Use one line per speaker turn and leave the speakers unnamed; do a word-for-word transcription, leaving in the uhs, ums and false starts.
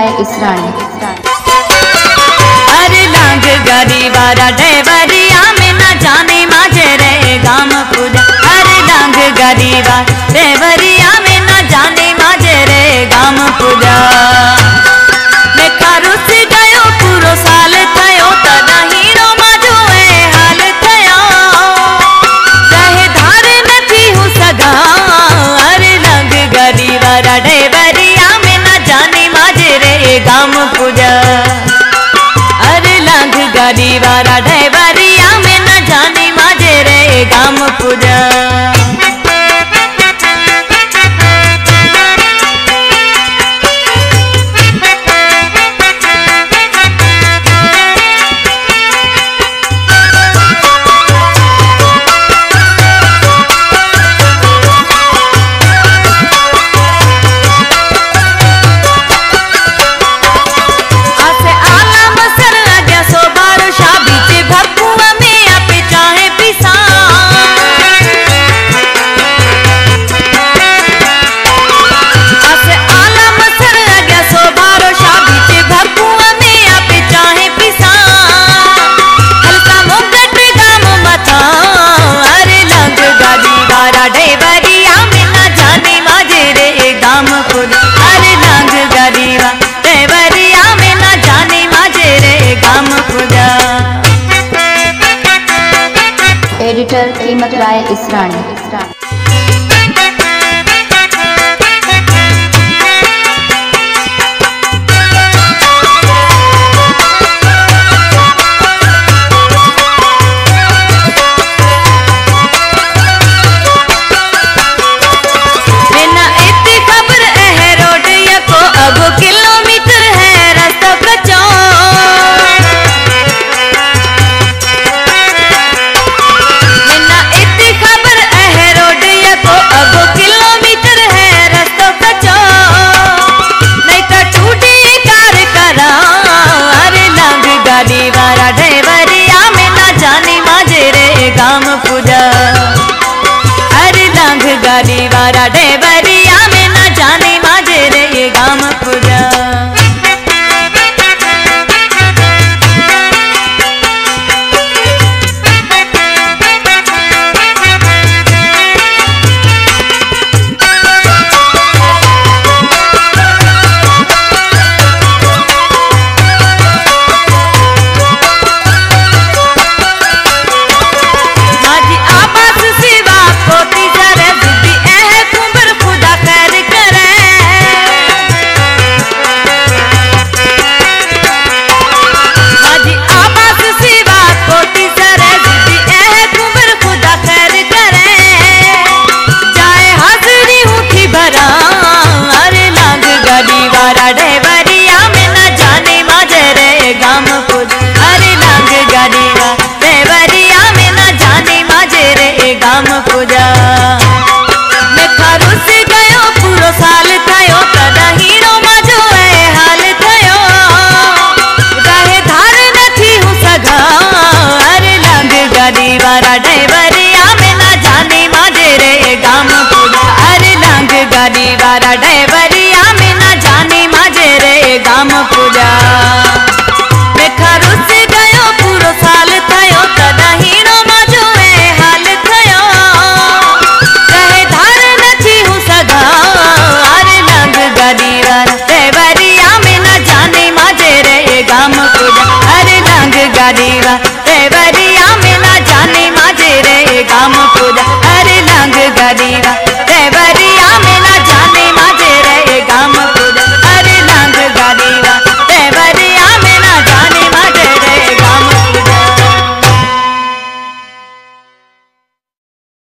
राय इसरानी।
अरे लांग गाड़ी वाला ड्राइवरिया में न जाने माझे रे गाम पूजा। अरे लांग गाड़ी वाला ड्राइवरिया में न जाने माझे रे गाम पूजा। मैं कारू से गयो पूरो साल थयो तना हीरो माजो ए हाल थयो रहे धार नथी हूँ सगा। अरे लांग गाड़ी वाला ड्राइवरिया में न जाने माझे रे गाम पूजा। अरे लांग गाड़ी वाला ड्राइवरिया में न जाने माझे रे गाम पूजा। अरे लांग गाड़ी वाला ड्राइवरिया में न जाने माझे रे गाम पूजा।
एडिटर कीमत राय इसरानी।
किलोमीटर है रास्ता कच्चा। बिना इतनी खबर है रोड या को अब किलोमीटर है रास्ता कच्चा नहीं तो टूटी कार करा। अरे लांग गाड़ी वाला ड्राइवरिया में न जाने माझे रे गाम पूजा। अरे लांग गाड़ी वाला ड्राइवरिया में न जाने माझे रे गाम पूजा। ड्राइवरिया में न जाने माझे रे गाम पूजा। अरे लांग गाड़ी वाला ड्राइवरिया में न जाने माझे रे गाम पूजा। मैं खारू से गयो पूरो साल थयो तना हीरो माजो ए हाल थयो रहे धार नथी हूँ सगा। अरे लांग गाड़ी वाला ड्राइवरिया में न जाने माझे रे गाम पूजा। अरे लांग गाड़ी वाला ड्राइवरिया में न जाने माझे रे गाम पूजा। मैं खारू से गयो पूरो साल थयो तना हीरो माजो ए हाल थयो रहे धार नथी हूँ सगा। अरे लांग गाड़ी वाला ड्राइवरिया में न जाने माझे रे गाम पूजा। अरे लांग गाड़ी वाला ड्राइवरिया में न जाने माझे रे गाम पूजा।